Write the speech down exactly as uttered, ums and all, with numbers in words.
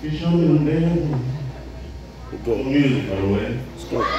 Can you show me them dancing? Good. Music, by the way. Let's go.